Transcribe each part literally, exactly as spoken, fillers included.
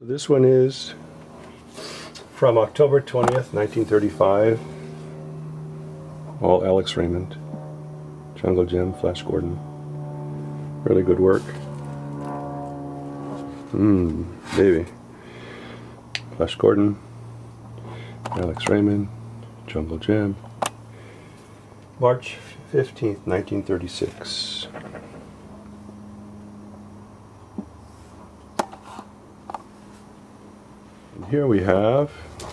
This one is from October twentieth, nineteen thirty-five. All Alex Raymond. Jungle Jim, Flash Gordon. Really good work. Mmm, baby. Flash Gordon, Alex Raymond, Jungle Jim. March fifteenth, nineteen thirty-six. And here we have,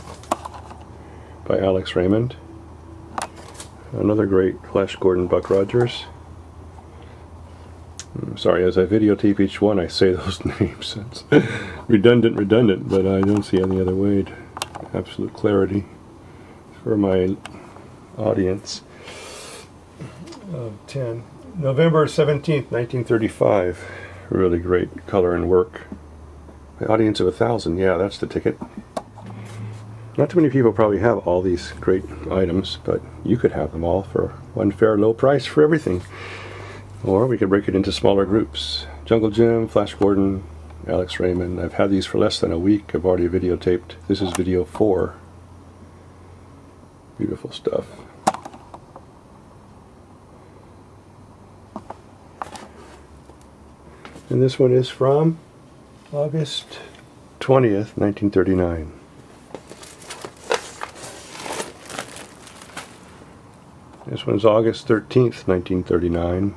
by Alex Raymond, another great Flash Gordon Buck Rogers. I'm sorry, as I videotape each one I say those names. It's redundant, redundant, but I don't see any other way to absolute clarity for my audience. Uh, ten. November seventeenth, nineteen thirty-five. Really great color and work. My audience of a thousand, yeah, that's the ticket. Not too many people probably have all these great items, but you could have them all for one fair low price for everything. Or we could break it into smaller groups. Jungle Jim, Flash Gordon, Alex Raymond. I've had these for less than a week. I've already videotaped. This is video four. Beautiful stuff. And this one is from August twentieth, nineteen thirty-nine. This one's August thirteenth, nineteen thirty-nine.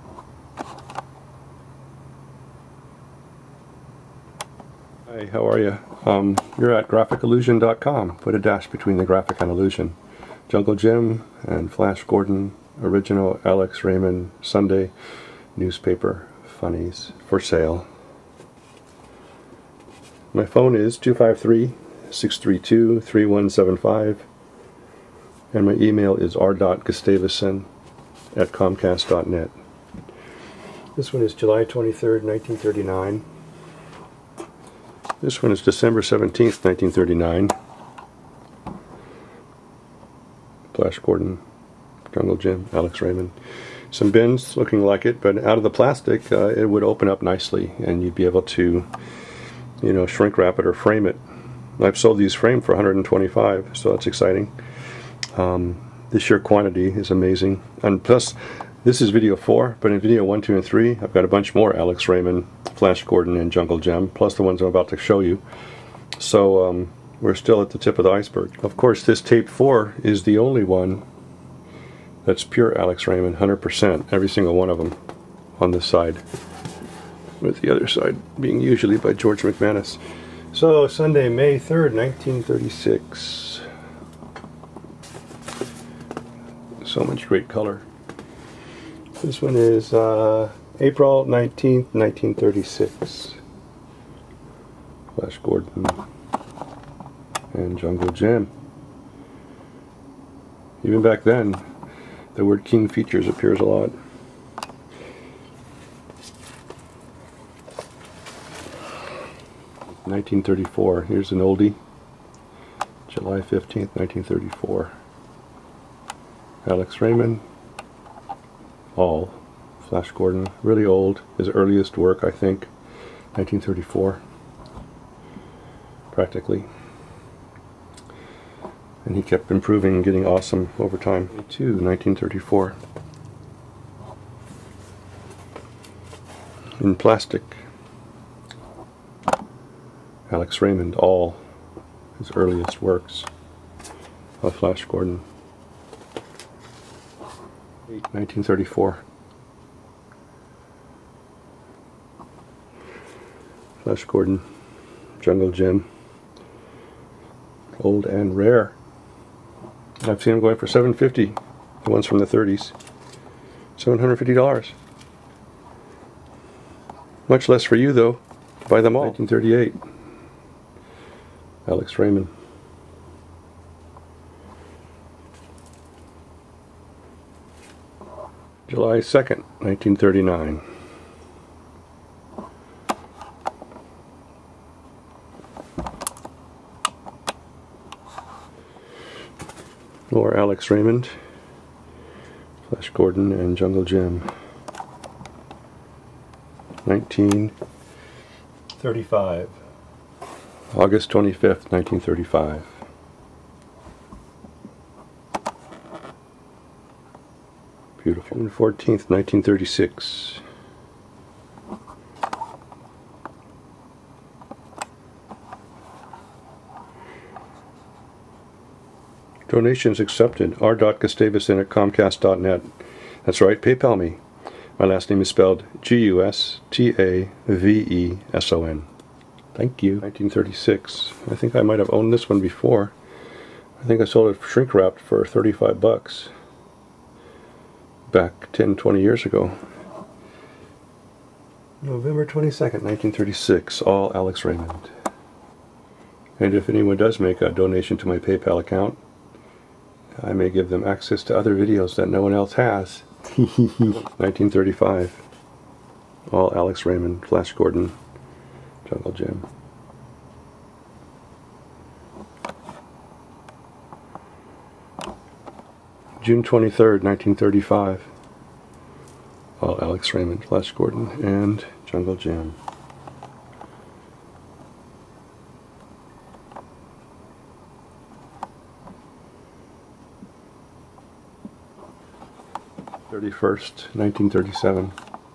Hi, how are you? Um, you're at graphic illusion dot com. Put a dash between the graphic and illusion. Jungle Jim and Flash Gordon, original Alex Raymond Sunday newspaper, Funnies, for sale. My phone is two five three, six three two, three one seven five, and my email is r dot gustavusson at comcast dot net. This one is July twenty-third, nineteen thirty-nine. This one is December seventeenth, nineteen thirty-nine. Flash Gordon, Jungle Jim, Alex Raymond. Some bins looking like it, but out of the plastic uh, it would open up nicely and you'd be able to, you know, shrink wrap it or frame it. I've sold these framed for one hundred twenty-five, so that's exciting. Um, the sheer quantity is amazing. And plus, this is video four, but in video one, two, and three, I've got a bunch more Alex Raymond, Flash Gordon, and Jungle Jim, plus the ones I'm about to show you. So um, we're still at the tip of the iceberg. Of course, this tape four is the only one that's pure Alex Raymond, one hundred percent, every single one of them on this side, with the other side being usually by George McManus. So, Sunday, May third, nineteen thirty-six. So much great color. This one is uh, April nineteenth, nineteen thirty-six. Flash Gordon and Jungle Jim. Even back then, the word King Features appears a lot. nineteen thirty-four. Here's an oldie. July fifteenth, nineteen thirty-four. Alex Raymond. All. Flash Gordon. Really old. His earliest work, I think. nineteen thirty-four. Practically. And he kept improving and getting awesome over time. Too, nineteen thirty-four. In plastic. Alex Raymond, all his earliest works of Flash Gordon. nineteen thirty-four. Flash Gordon, Jungle Jim, old and rare. I've seen them going for seven hundred fifty dollars, the ones from the thirties. seven hundred fifty dollars. Much less for you though. Buy them all. nineteen thirty-eight. Alex Raymond. July second, nineteen thirty-nine. More Alex Raymond, Flash Gordon, and Jungle Jim. nineteen thirty-five. August twenty-fifth, nineteen thirty-five. Beautiful. June fourteenth, nineteen thirty-six. Donations accepted. r dot gustavusson at comcast dot net. That's right, PayPal me. My last name is spelled G U S T A V E S O N. Thank you. nineteen thirty-six. I think I might have owned this one before. I think I sold it shrink wrapped for thirty-five bucks. Back ten, twenty years ago. November twenty-second, nineteen thirty-six. All Alex Raymond. And if anyone does make a donation to my PayPal account, I may give them access to other videos that no one else has. nineteen thirty-five. All Alex Raymond, Flash Gordon, Jungle Jim. June twenty-third, nineteen thirty-five. All Alex Raymond, Flash Gordon, and Jungle Jim. thirty-first, nineteen thirty-seven.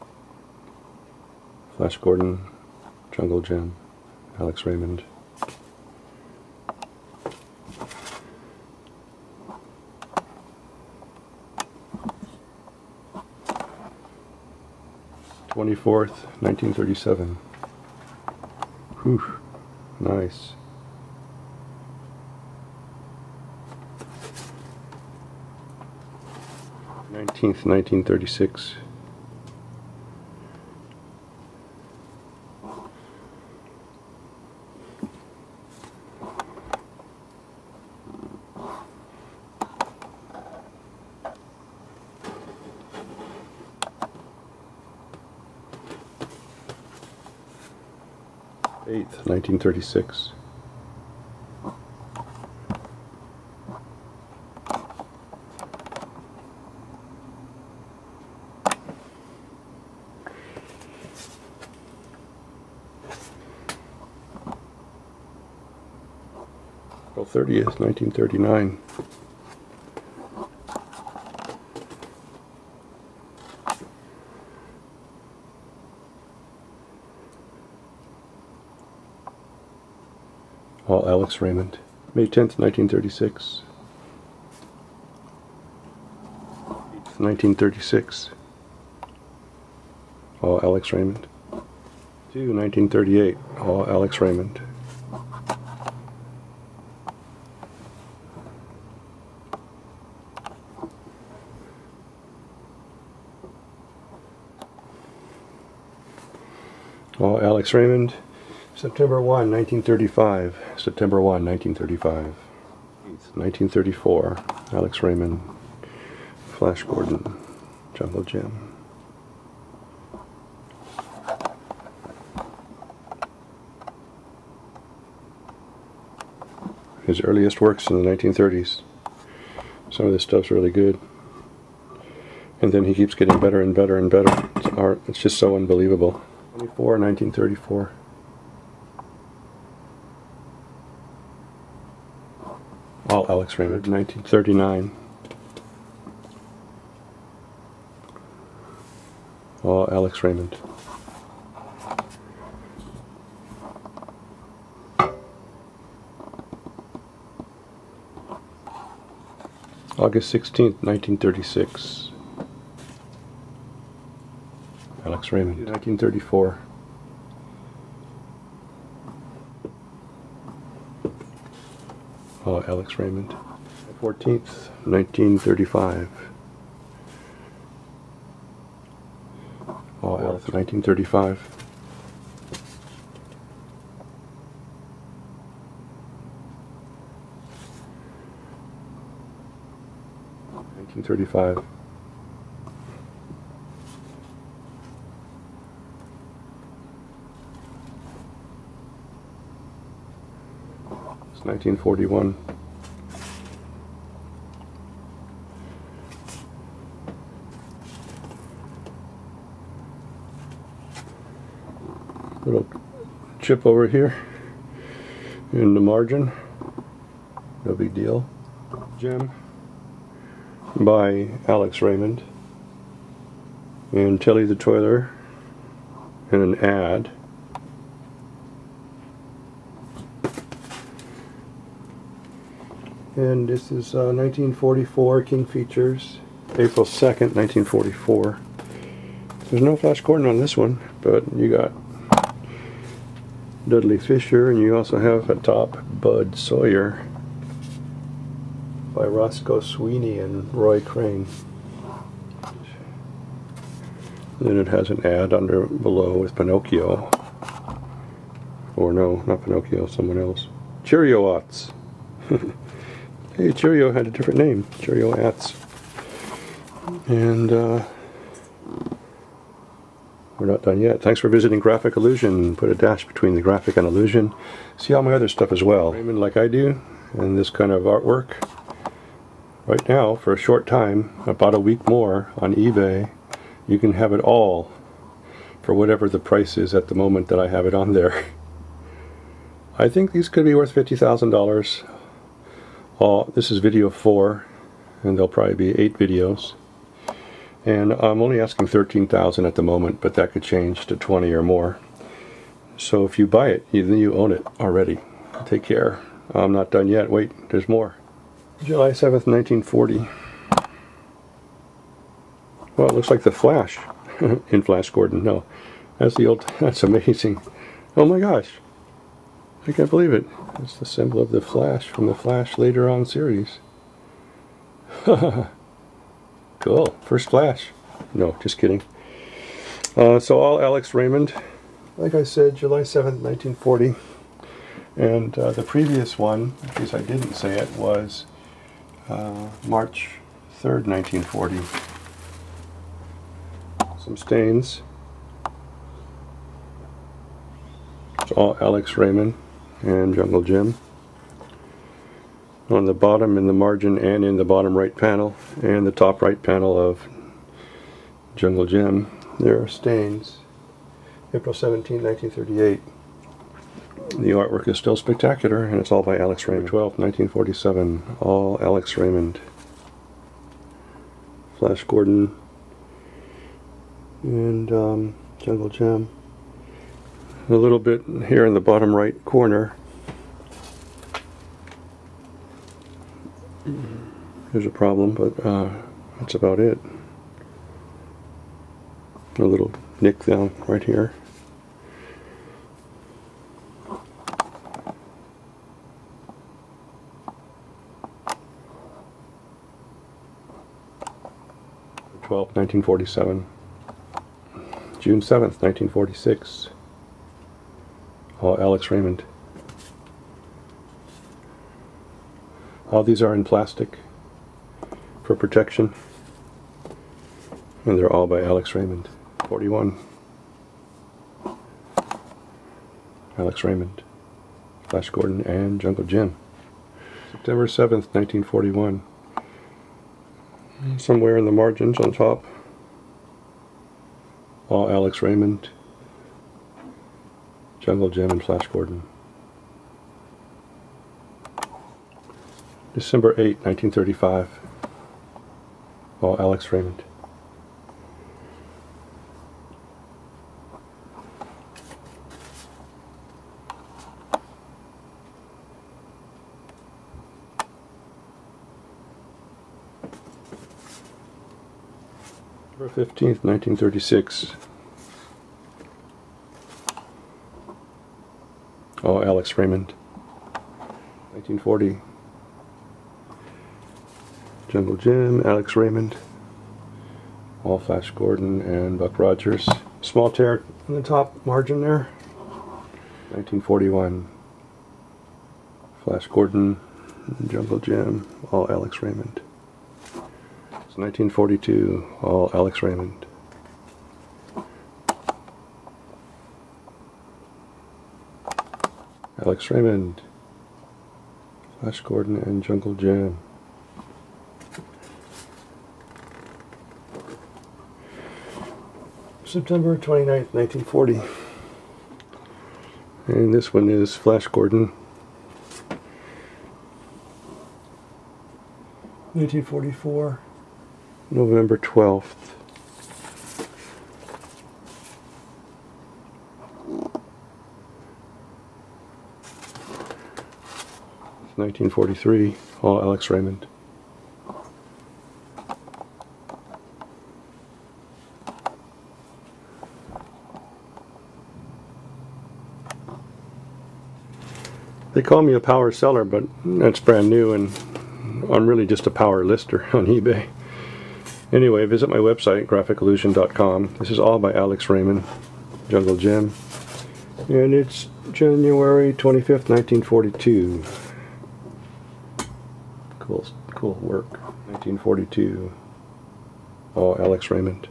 Flash Gordon, Jungle Jim, Alex Raymond. twenty-fourth, nineteen thirty-seven. Whew, nice. nineteenth, nineteen thirty-six. eighth, nineteen thirty-six. April thirtieth, nineteen thirty-nine. All Alex Raymond. May tenth, nineteen thirty-six. eighth, nineteen thirty-six. All Alex Raymond. two, nineteen thirty-eight. All Alex Raymond. All Alex Raymond. September first, nineteen thirty-five. September first, nineteen thirty-five. nineteen thirty-four. Alex Raymond. Flash Gordon. Jungle Jim. His earliest works in the nineteen thirties. Some of this stuff's really good. And then he keeps getting better and better and better. It's art. It's just so unbelievable. twenty-four, nineteen thirty-four. All Alex Raymond, nineteen thirty-nine. All Alex Raymond. August sixteenth, nineteen thirty-six. Alex Raymond, nineteen thirty-four. Oh, Alex Raymond. fourteenth, nineteen thirty-five. Oh, Alex, nineteen thirty-five. nineteen thirty-five. It's nineteen forty-one. Little chip over here. in the margin. No big deal. Gem by Alex Raymond. And Telly the Toiler. And an ad. And this is uh, nineteen forty-four King Features, April second, nineteen forty-four. There's no Flash Gordon on this one, but you got Dudley Fisher, and you also have at top Bud Sawyer by Roscoe Sweeney and Roy Crane. Then it has an ad under below with Pinocchio. Or no, not Pinocchio, someone else. Cheerio-Ots. Hey, Cheerio had a different name. Cheerio-Ats. And uh, we're not done yet. Thanks for visiting Graphic Illusion. Put a dash between the graphic and illusion. See all my other stuff as well. Raymond, like I do, and this kind of artwork. Right now, for a short time, about a week more on eBay, you can have it all for whatever the price is at the moment that I have it on there. I think these could be worth fifty thousand dollars. Uh, this is video four, and there'll probably be eight videos. And I'm only asking thirteen thousand dollars at the moment, but that could change to twenty or more. So if you buy it, then you own it already. Take care. I'm not done yet. Wait, there's more. July seventh, nineteen forty. Well, it looks like the Flash in Flash Gordon. No, that's the old. That's amazing. Oh my gosh. I can't believe it. It's the symbol of the Flash from the Flash later on series. Cool. First Flash. No, just kidding. Uh, so all Alex Raymond. Like I said, July seventh, nineteen forty. And uh, the previous one, in case I didn't say it, was uh, March third, nineteen forty. Some stains. It's all Alex Raymond and Jungle Jim. On the bottom, in the margin, and in the bottom right panel, and the top right panel of Jungle Jim, there are stains. April seventeenth, nineteen thirty-eight. The artwork is still spectacular, and it's all by Alex Raymond. twelfth, nineteen forty-seven. All Alex Raymond. Flash Gordon and um, Jungle Jim. A little bit here in the bottom right corner. There's a problem, but uh, that's about it. A little nick down right here. twelfth, nineteen forty-seven. June seventh, nineteen forty-six. All Alex Raymond. All these are in plastic for protection, and they're all by Alex Raymond. forty-one. Alex Raymond, Flash Gordon, and Jungle Jim. September seventh, nineteen forty-one. Somewhere in the margins on top. All Alex Raymond, Jungle Jim, and Flash Gordon. December eighth, nineteen thirty-five. All Alex Raymond. December fifteenth, nineteen thirty-six. All Alex Raymond. nineteen forty. Jungle Jim, Alex Raymond. All Flash Gordon and Buck Rogers. Small tear in the top margin there. nineteen forty-one. Flash Gordon, Jungle Jim, all Alex Raymond. It's nineteen forty-two, all Alex Raymond. Alex Raymond, Flash Gordon, and Jungle Jim. September twenty-ninth, nineteen forty. And this one is Flash Gordon, nineteen forty-four, November twelfth. nineteen forty-three, all Alex Raymond. They call me a power seller, but that's brand new, and I'm really just a power lister on eBay. Anyway, visit my website, graphic illusion dot com. This is all by Alex Raymond, Jungle Jim. And it's January twenty-fifth, nineteen forty-two. Cool, cool work. nineteen forty-two. All Alex Raymond.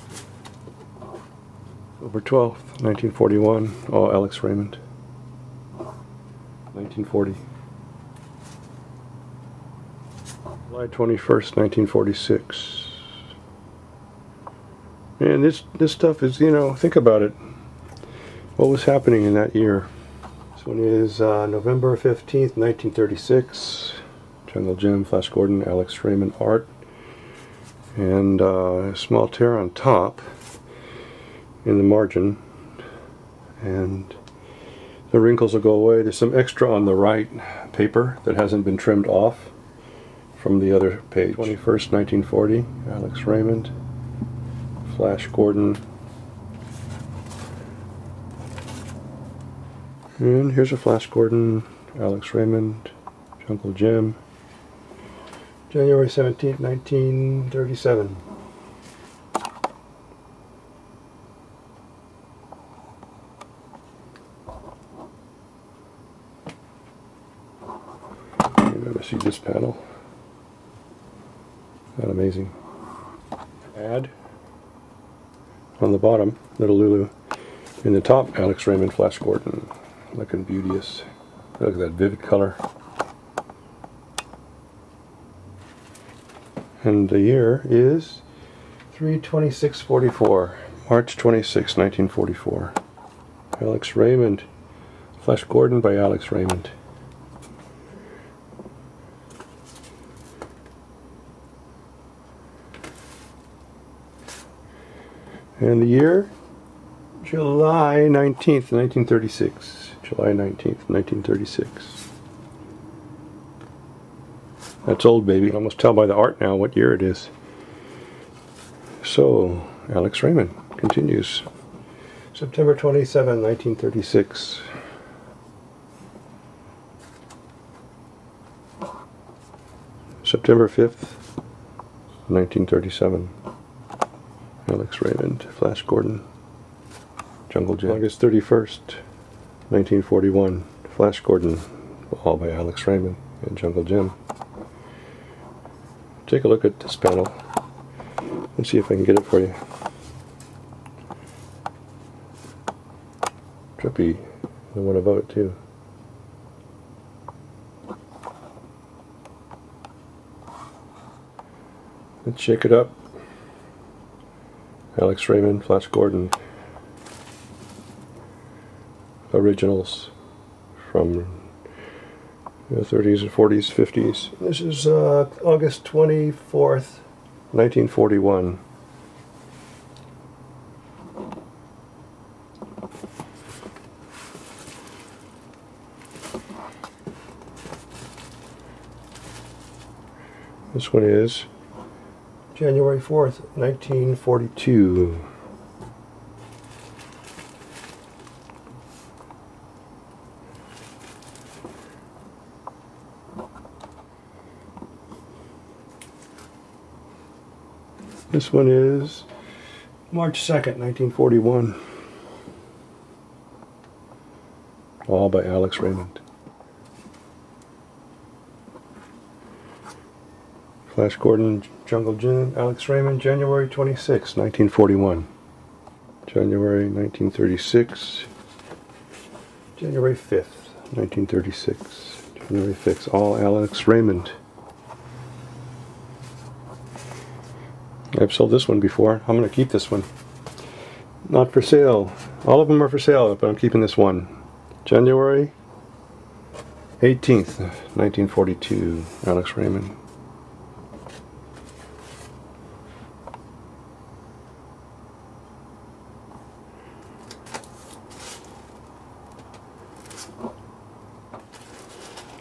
October twelfth, nineteen forty-one. All Alex Raymond. nineteen forty. July twenty-first, nineteen forty-six. And this this stuff is, you know, think about it. What was happening in that year? This one is uh, November fifteenth, nineteen thirty-six. Jungle Jim, Flash Gordon, Alex Raymond art. And uh, a small tear on top in the margin. And the wrinkles will go away. There's some extra on the right paper that hasn't been trimmed off from the other page. twenty-first, nineteen forty, Alex Raymond, Flash Gordon. And here's a Flash Gordon, Alex Raymond, Jungle Jim. January seventeenth, nineteen thirty-seven. You ever see this panel? Not amazing. Add on the bottom, little Lulu. In the top, Alex Raymond, Flash Gordon, looking beauteous. Look at that vivid color. And the year is three twenty-six forty-four, March twenty-sixth, nineteen forty-four. Alex Raymond, Flash Gordon by Alex Raymond. And the year, July nineteenth, nineteen thirty-six. July nineteenth, nineteen thirty-six. That's old, baby. You can almost tell by the art now what year it is. So, Alex Raymond continues. September twenty-seventh, nineteen thirty-six. September fifth, nineteen thirty-seven. Alex Raymond, Flash Gordon, Jungle Jim. August thirty-first, nineteen forty-one. Flash Gordon, all by Alex Raymond and Jungle Jim. Take a look at this panel. Let's see if I can get it for you. Trippy, the one above it too. Let's shake it up. Alex Raymond, Flash Gordon. Originals from the thirties and forties, fifties. This is uh, August twenty-fourth, nineteen forty-one. This one is January fourth, nineteen forty-two. This one is March second, nineteen forty-one. All by Alex Raymond. Flash Gordon, Jungle Jim, Alex Raymond, January twenty-sixth, nineteen forty-one. January nineteen thirty-six. January fifth, nineteen thirty-six. January fifth, all Alex Raymond. I've sold this one before. I'm going to keep this one. Not for sale. All of them are for sale, but I'm keeping this one. January eighteenth, nineteen forty-two, Alex Raymond.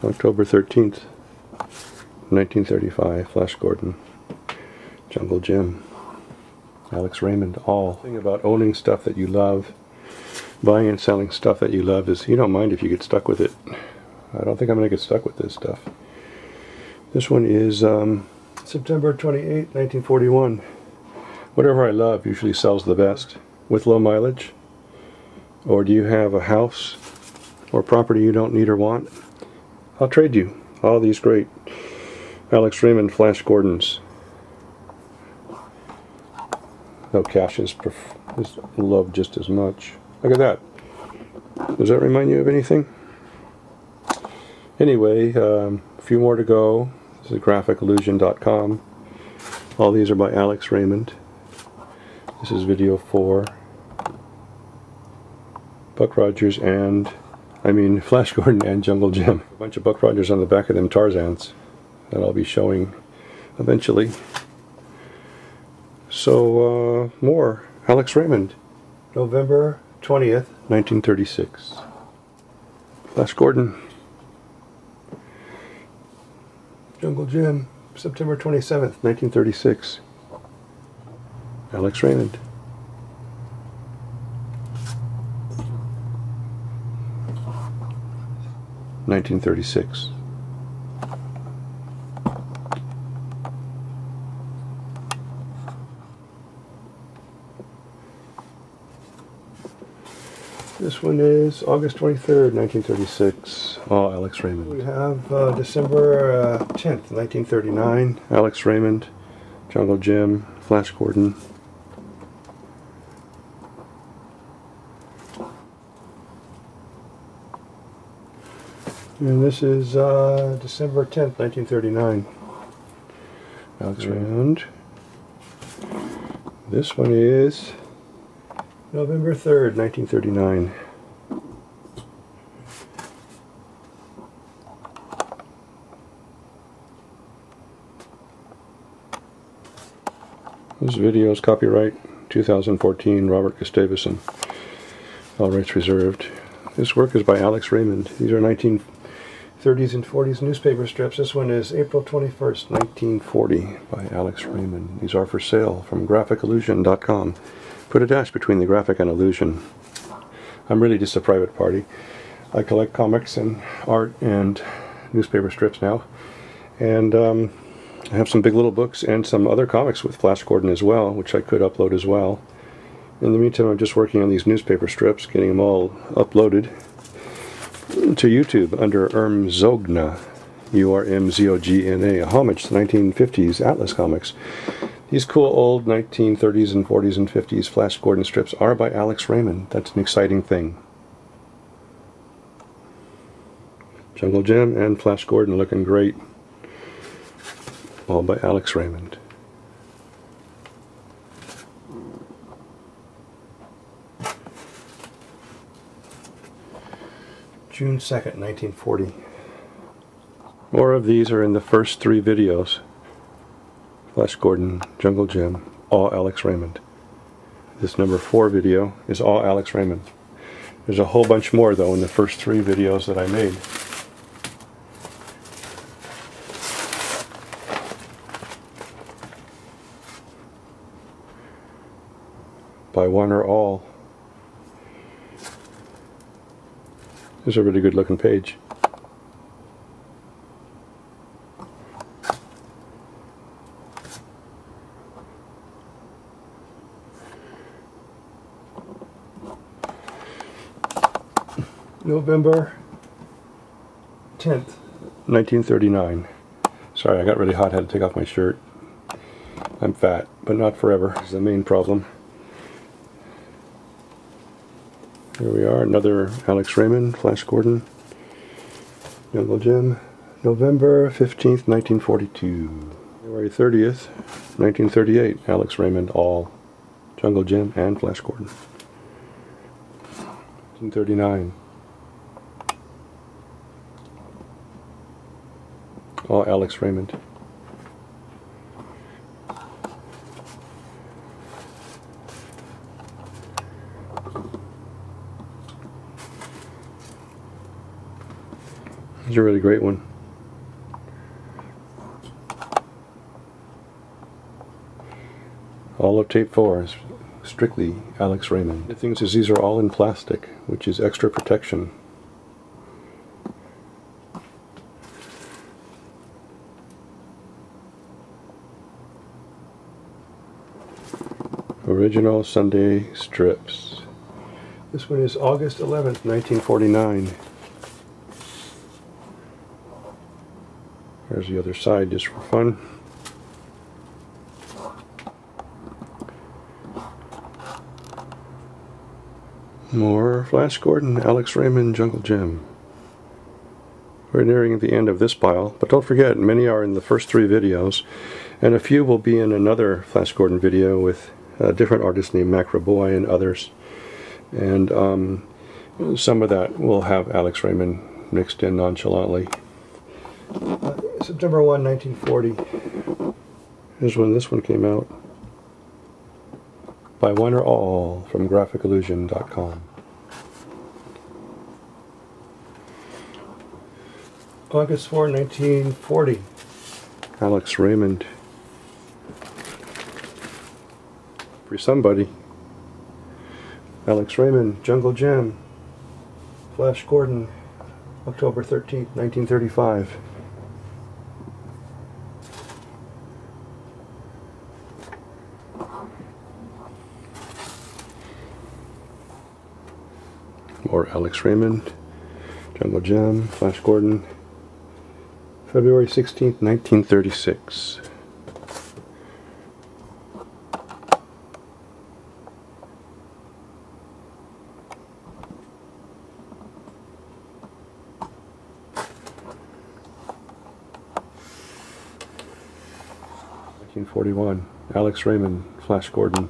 October thirteenth, nineteen thirty-five, Flash Gordon, Jungle Jim, Alex Raymond, all. The thing about owning stuff that you love, buying and selling stuff that you love, is you don't mind if you get stuck with it. I don't think I'm going to get stuck with this stuff. This one is um, September twenty-eighth, nineteen forty-one. Whatever I love usually sells the best with low mileage. Or do you have a house or property you don't need or want? I'll trade you all these great Alex Raymond Flash Gordons. No, cash is, is loved just as much. Look at that. Does that remind you of anything? Anyway, um, a few more to go. This is graphic illusion dot com. All these are by Alex Raymond. This is video four. Buck Rogers and, I mean, Flash Gordon and Jungle Jim. A bunch of Buck Rogers on the back of them Tarzans that I'll be showing eventually. So, uh, more. Alex Raymond. November twentieth, nineteen thirty-six. Flash Gordon. Jungle Jim. September twenty-seventh, nineteen thirty-six. Alex Raymond. nineteen thirty-six. This one is August twenty-third, nineteen thirty-six. All Alex Raymond. We have uh, December uh, tenth, nineteen thirty-nine. Alex Raymond, Jungle Jim, Flash Gordon. And this is uh, December tenth, nineteen thirty-nine. Alex Raymond. This one is November third, nineteen thirty-nine. This video is copyright two thousand fourteen, Robert Gustavson. All rights reserved. This work is by Alex Raymond. These are nineteen thirties and forties newspaper strips. This one is April twenty-first, nineteen forty by Alex Raymond. These are for sale from graphic illusion dot com. Put a dash between the graphic and illusion. I'm really just a private party. I collect comics and art and newspaper strips now. And um, I have some Big Little books and some other comics with Flash Gordon as well, which I could upload as well. In the meantime, I'm just working on these newspaper strips, getting them all uploaded to YouTube under Urmzogna, U R M Z O G N A, a homage to nineteen fifties Atlas comics. These cool old nineteen thirties and forties and fifties Flash Gordon strips are by Alex Raymond. That's an exciting thing. Jungle Jim and Flash Gordon looking great. All by Alex Raymond. June second, nineteen forty. More of these are in the first three videos. Flash Gordon, Jungle Jim, all Alex Raymond. This number four video is all Alex Raymond. There's a whole bunch more though in the first three videos that I made. By one or all. This is a really good looking page. November tenth, nineteen thirty-nine. Sorry, I got really hot, had to take off my shirt. I'm fat, but not forever. This is the main problem. Here we are, another Alex Raymond, Flash Gordon, Jungle Jim, November fifteenth, nineteen forty-two. January thirtieth, nineteen thirty-eight, Alex Raymond, all Jungle Jim and Flash Gordon. nineteen thirty-nine. All Alex Raymond. It's a really great one. All of tape four is strictly Alex Raymond. The thing is, these are all in plastic, which is extra protection. Original Sunday strips. This one is August eleventh, nineteen forty-nine. There's the other side just for fun. More Flash Gordon, Alex Raymond, Jungle Jim. We're nearing the end of this pile, but don't forget, many are in the first three videos, and a few will be in another Flash Gordon video with a different artist named Macro Boy and others. And um, some of that will have Alex Raymond mixed in nonchalantly. Uh, September first, nineteen forty. Here's when this one came out. By one or all from graphic illusion dot com. August fourth, nineteen forty. Alex Raymond. For somebody. Alex Raymond, Jungle Jim. Flash Gordon, October thirteenth, nineteen thirty-five. Or Alex Raymond, Jungle Jim, Flash Gordon, February sixteenth, nineteen thirty-six. nineteen forty-one, Alex Raymond, Flash Gordon.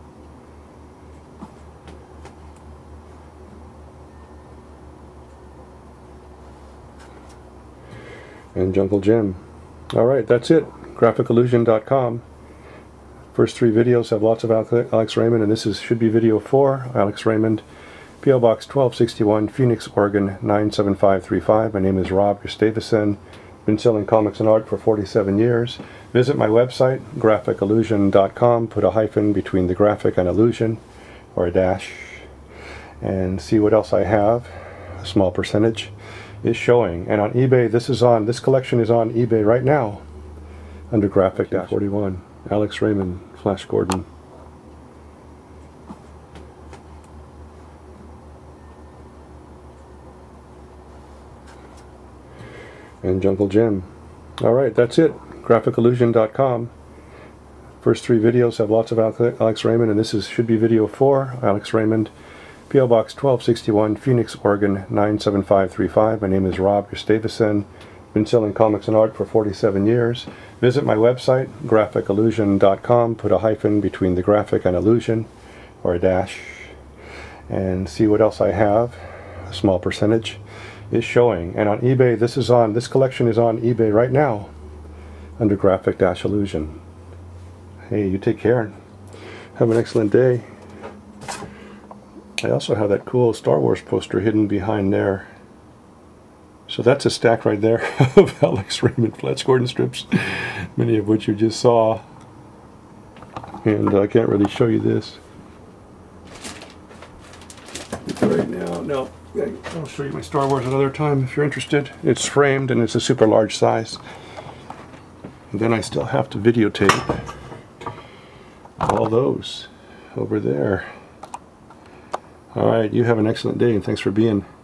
And Jungle Jim. Alright, that's it. graphic illusion dot com. First three videos have lots of Alex Raymond, and this is should be video four, Alex Raymond. P O Box twelve sixty-one, Phoenix, Oregon nine seven five three five. My name is Rob Gustavson. Been selling comics and art for forty-seven years. Visit my website, graphic illusion dot com. Put a hyphen between the graphic and illusion, or a dash, and see what else I have. A small percentage is showing, and on eBay this is on this collection is on eBay right now under graphic forty-one. Alex Raymond, Flash Gordon. And Jungle Jim. Alright, that's it. graphic illusion dot com. First three videos have lots of Alex Raymond, and this is should be video four, Alex Raymond. P O Box twelve sixty-one, Phoenix, Oregon nine seven five three five. My name is Rob Gustavson. Been selling comics and art for forty-seven years. Visit my website, graphic illusion dot com. Put a hyphen between the graphic and illusion, or a dash, and see what else I have. A small percentage is showing, and on eBay this is on this collection is on eBay right now under graphic illusion. Hey, you take care. Have an excellent day. I also have that cool Star Wars poster hidden behind there. So that's a stack right there of Alex Raymond Flash Gordon strips, many of which you just saw. And I can't really show you this right now. No, I'll show you my Star Wars another time if you're interested. It's framed and it's a super large size. And then I still have to videotape all those over there. Alright, you have an excellent day, and thanks for being